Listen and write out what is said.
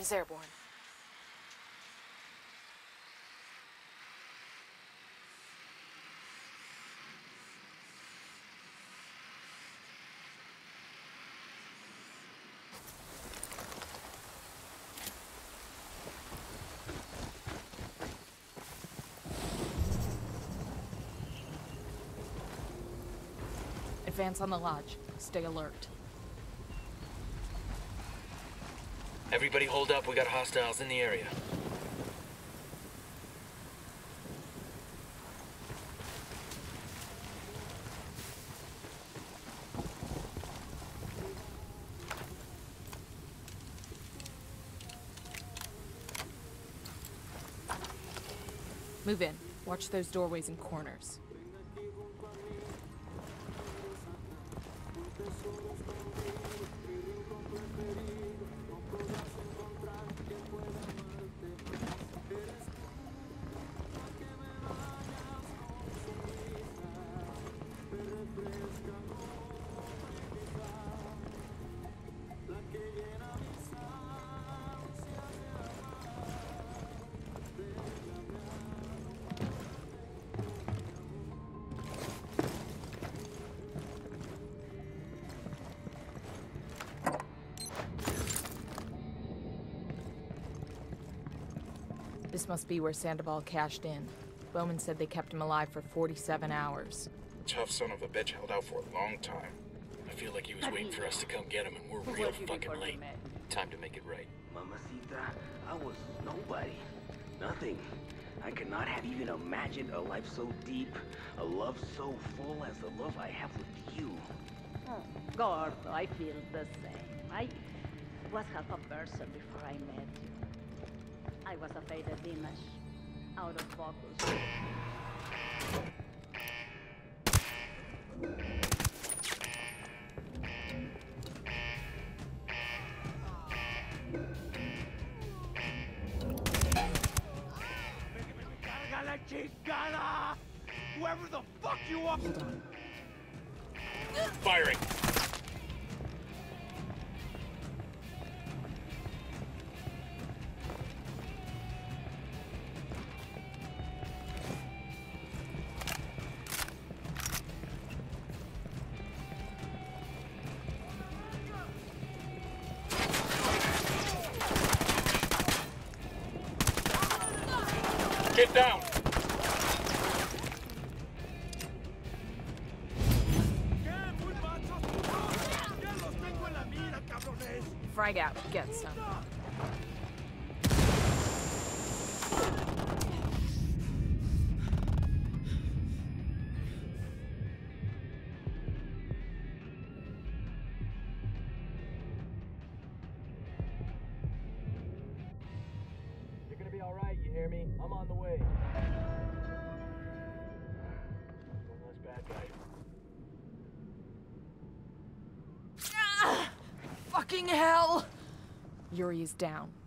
is airborne. Advance on the lodge. Stay alert. Everybody hold up, we got hostiles in the area. Move in. Watch those doorways and corners. This must be where Sandoval cashed in. Bowman said they kept him alive for 47 hours. Tough son of a bitch held out for a long time. I feel like he was waiting for us to come get him and we're real fucking late. Time to make it right. Mamacita, I was nobody. Nothing. I could not have even imagined a life so deep, a love so full as the love I have with you. Oh, Gordo, I feel the same. I was half a person before I met you. I was a faded image, out of focus. Whoever the fuck you are! Hold on. Firing! Get down! Frag out. Get some. You're gonna be alright, you hear me? I'm on the way. One less bad guy. Fucking hell! Yuri is down.